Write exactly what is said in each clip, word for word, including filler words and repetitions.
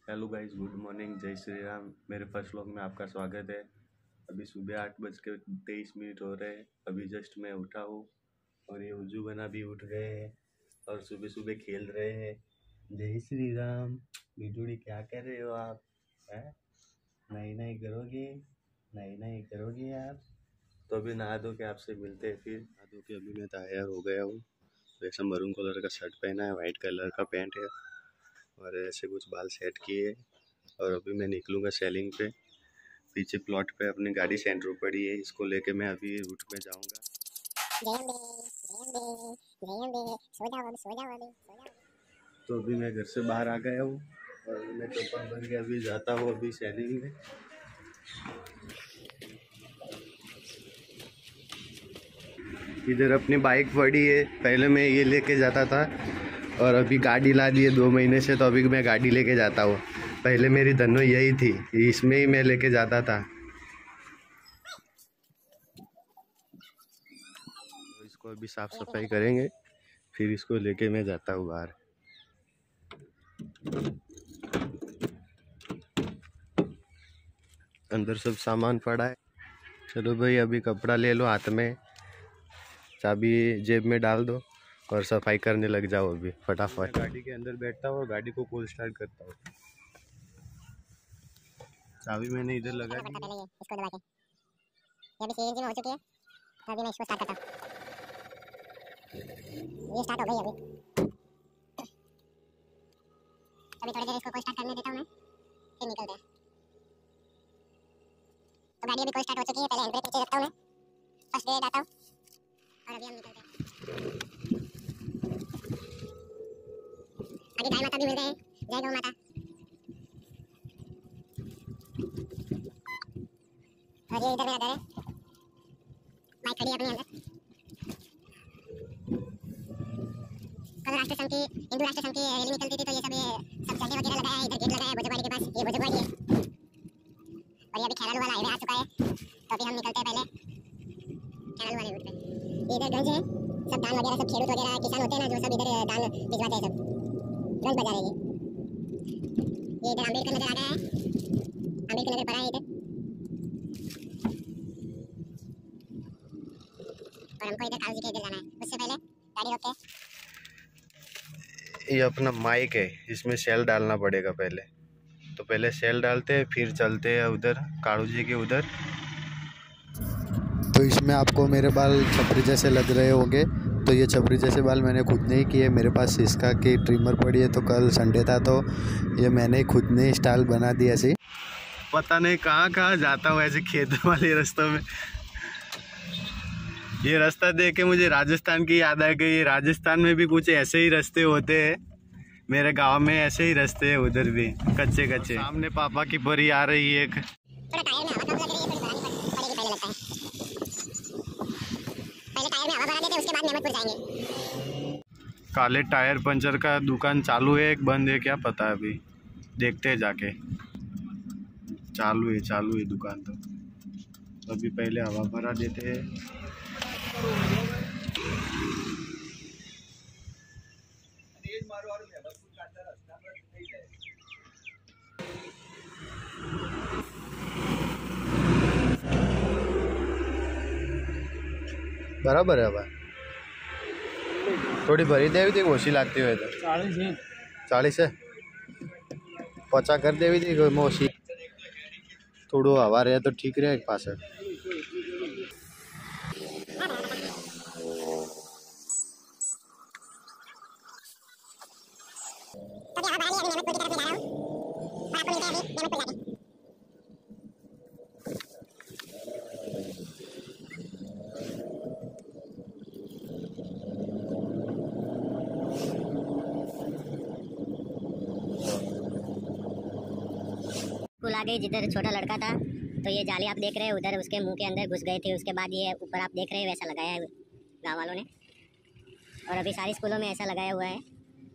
Hello guys, good morning, जय श्री राम। मेरे first vlog में आपका स्वागत है। अभी सुबह आठ बज के तेईस मिनट हो रहे हैं। अभी जस्ट मैं उठा हूँ और ये उज्जू बना भी उठ गए हैं और सुबह सुबह खेल रहे हैं। जय श्री राम। बिजूड़ी क्या कर रहे हो आप? हैं? नहीं नहीं करोगे? नहीं नहीं करोगे आप? तो अभी नहा धो के आपसे मिलते हैं। फिर नहा धो के अभी मैं तैयार हो गया हूँ। वैसा मरून कलर का शर्ट पहना है, वाइट कलर का पैंट है और ऐसे कुछ बाल सेट किए और अभी मैं निकलूँगा सेलिंग पे। पीछे प्लॉट पे अपनी गाड़ी सेंट्रो पड़ी है, इसको लेके मैं अभी रूट में जाऊँगा। तो अभी मैं घर से बाहर आ गया हूँ और मैं चौपन बन के अभी जाता हूँ अभी सेलिंग में। इधर अपनी बाइक पड़ी है, पहले मैं ये लेके जाता था और अभी गाड़ी ला दी है दो महीने से, तो अभी मैं गाड़ी लेके जाता हूँ। पहले मेरी धनो यही थी, इसमें ही मैं लेके जाता था। तो इसको अभी साफ सफाई करेंगे, फिर इसको लेके मैं जाता हूँ बाहर। अंदर सब सामान पड़ा है। चलो भाई, अभी कपड़ा ले लो हाथ में, चाबी जेब में डाल दो और सफाई करने लग जाओ अभी फटाफट। गाड़ी के अंदर बैठता हूँ और गाड़ी को कोल्ड स्टार्ट करता हूँ। चाबी मैंने इधर लगा दी। इसको दबा के ये अभी सीएनजी में हो चुकी है, तो अभी मैं इसको स्टार्ट करता हूँ। ये स्टार्ट हो गई अभी। अभी थोड़ी देर इसको कोल्ड स्टार्ट करने देता हूँ मैं, फिर निकलते हैं। तो गाड़ी अभी कोल्ड स्टार्ट हो चुकी है। पहले हैंड ब्रेक नीचे रखता हूँ मैं, फर्स्ट गेयर डालता हूँ और अभी हम निकलते हैं। अभी गाय माता भी मिल गए हैं। जय गौ माता। और ये इधर मेरा घर है, बाइक खड़ी है अपने अंदर। कल राष्ट्र संघ की हिंदू राष्ट्र संघ की रैली निकलती थी, तो ये सब ये सब झंडे वगैरह लगाया है। इधर गेट लगाया है भोजवाड़ी के पास, ये भोजवाड़ी है और ये अभी खैरालू वाला हाईवे आ चुका है। तो अभी हम निकलते हैं पहले खैरालू वाले रूट पे। ये इधर गंज है, सब दान वगैरह सब खेडूत वगैरह किसान होते हैं ना, जो सब इधर दान भिजवाते हैं। सब गंज बाजार है ये। ये इधर अम्बेडकर नगर आ गया है, अम्बेडकर नगर पड़ा है इधर। और हमको इधर कालू जी के इधर जाना है। उससे पहले गाड़ी रोक के, ये अपना माइक है, इसमें सेल डालना पड़ेगा पहले। तो पहले सेल डालते हैं, फिर चलते हैं उधर कालू जी के उधर। तो इसमें आपको मेरे बाल छपरी जैसे लग रहे होंगे, तो ये छपरी जैसे बाल मैंने खुद नहीं किए। मेरे पास सिस्का की ट्रिमर पड़ी है, तो कल संडे था तो ये मैंने खुद ने स्टाइल बना दी ऐसी। पता नहीं कहाँ कहाँ जाता हूँ ऐसे खेत वाले रास्तों में। ये रास्ता देख के मुझे राजस्थान की याद आ गई। राजस्थान में भी कुछ ऐसे ही रास्ते होते हैं, मेरे गांव में ऐसे ही रास्ते हैं, उधर भी कच्चे कच्चे। सामने पापा की परी आ रही है। थोड़ा टायर में हवा कम लग रही है, थोड़ी बढ़ानी पड़ेगी पहले लगता है। पहले टायर में हवा भरा देते हैं, उसके बाद नेमतपुर जाएंगे। काले टायर पंचर का दुकान चालू है, एक बंद है क्या पता है, अभी देखते हैं जाके। चालू है चालू है दुकान तो। अभी पहले हवा भरा देते हैं। बराबर है हवा, थोड़ी भरी देवी थी, ओછી लागती હોય તો ચાલીસ है चालीस है पचा कर देवी थी ओછી। थोड़ो हवा रहे तो ठीक रहे पास। स्कूल आ गई जिधर छोटा लड़का था, तो ये जाली आप देख रहे हैं उधर उसके मुंह के अंदर घुस गए थे। उसके बाद ये ऊपर आप देख रहे हैं वैसा लगाया है गाँव वालों ने, और अभी सारी स्कूलों में ऐसा लगाया हुआ है।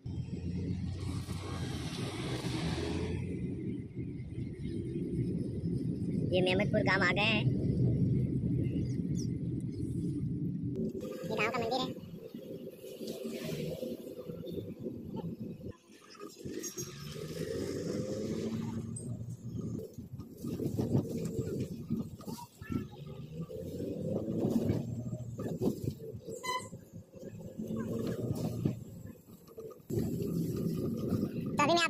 ये मेहमदपुर गांव आ गए हैं। ये गांव का मंदिर है।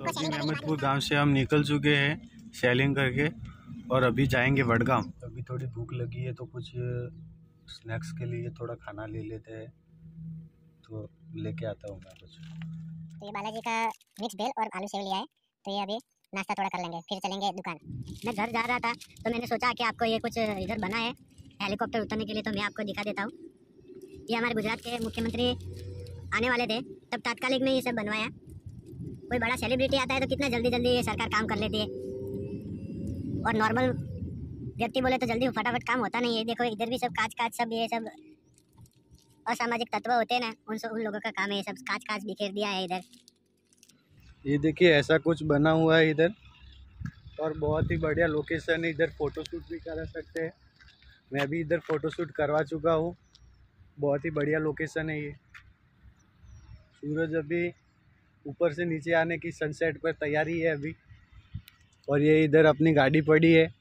आपको सेलिंग करने के अहमदपुर गांव से हम निकल चुके हैं सेलिंग करके और अभी जाएंगे वडगांव। अभी थोड़ी भूख लगी है तो कुछ स्नैक्स के लिए थोड़ा खाना ले लेते हैं, तो लेके आता हूँ मैं कुछ। तो ये बालाजी का मिक्स भेल और आलू सेव लिया है, तो ये अभी नाश्ता थोड़ा कर लेंगे, फिर चलेंगे दुकान। मैं घर जा रहा था तो मैंने सोचा कि आपको ये कुछ इधर बना है हेलीकॉप्टर उतरने के लिए, तो मैं आपको दिखा देता हूँ। ये हमारे गुजरात के मुख्यमंत्री आने वाले थे तब तात्कालिक में ये सब बनवाया। कोई बड़ा सेलिब्रिटी आता है तो कितना जल्दी जल्दी ये सरकार काम कर लेती है, और नॉर्मल व्यक्ति बोले तो जल्दी फटाफट काम होता नहीं है। देखो इधर भी सब कांच कांच सब ये सब असामाजिक तत्व होते हैं ना, उन सब उन लोगों का काम है ये सब कांच कांच बिखेर दिया है इधर। ये देखिए ऐसा कुछ बना हुआ है इधर, और बहुत ही बढ़िया लोकेशन है। इधर फ़ोटोशूट भी करा सकते हैं, मैं भी इधर फ़ोटोशूट करवा चुका हूँ। बहुत ही बढ़िया लोकेशन है ये। सूरज अभी ऊपर से नीचे आने की सनसेट पर तैयारी है अभी, और ये इधर अपनी गाड़ी पड़ी है।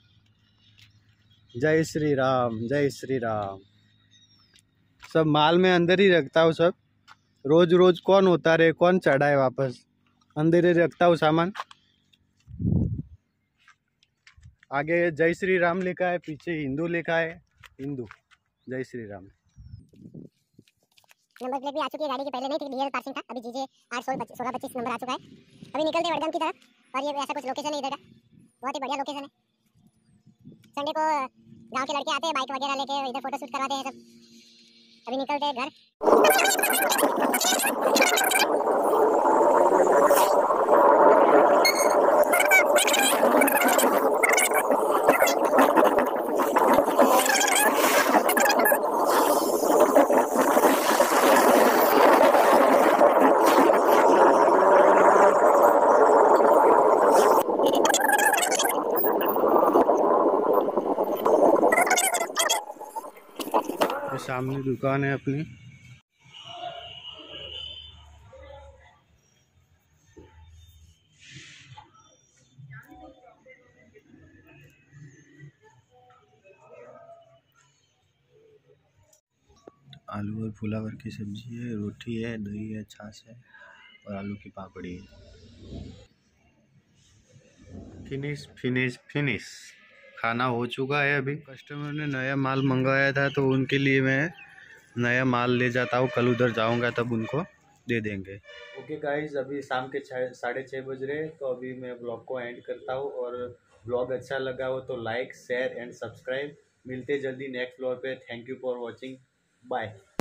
जय श्री राम, जय श्री राम। सब माल में अंदर ही रखता हूँ सब, रोज रोज कौन होता रहे कौन चढ़ाए, वापस अंदर ही रखता हूँ सामान। आगे जय श्री राम लिखा है, पीछे हिंदू लिखा है, हिंदू जय श्री राम। नंबर प्लेट भी आ चुकी है गाड़ी की, पहले नहीं थी, डीएल पासिंग था, अभी जीजे आठ सोलह पच्चीस नंबर आ चुका है। अभी निकलते हैं वडगांव की तरफ, और ये ऐसा कुछ लोकेशन है इधर का, बहुत ही बढ़िया लोकेशन है। संडे को गांव के लड़के आते हैं बाइक वगैरह लेके, इधर फोटोशूट करवाते हैं सब। अभी निकलते हैं घर। सामने दुकान है अपनी। आलू और फुलावर की सब्जी है, रोटी है, दही है, छाछ है और आलू की पापड़ी है। फिनिश फिनिश फिनिश खाना हो चुका है। अभी कस्टमर ने नया माल मंगाया था तो उनके लिए मैं नया माल ले जाता हूँ, कल उधर जाऊँगा तब उनको दे देंगे। ओके गाइस, अभी शाम के छः साढ़े छः बज रहे हैं, तो अभी मैं ब्लॉग को एंड करता हूँ। और ब्लॉग अच्छा लगा हो तो लाइक शेयर एंड सब्सक्राइब। मिलते जल्दी नेक्स्ट ब्लॉग पे। Thank you for watching, bye.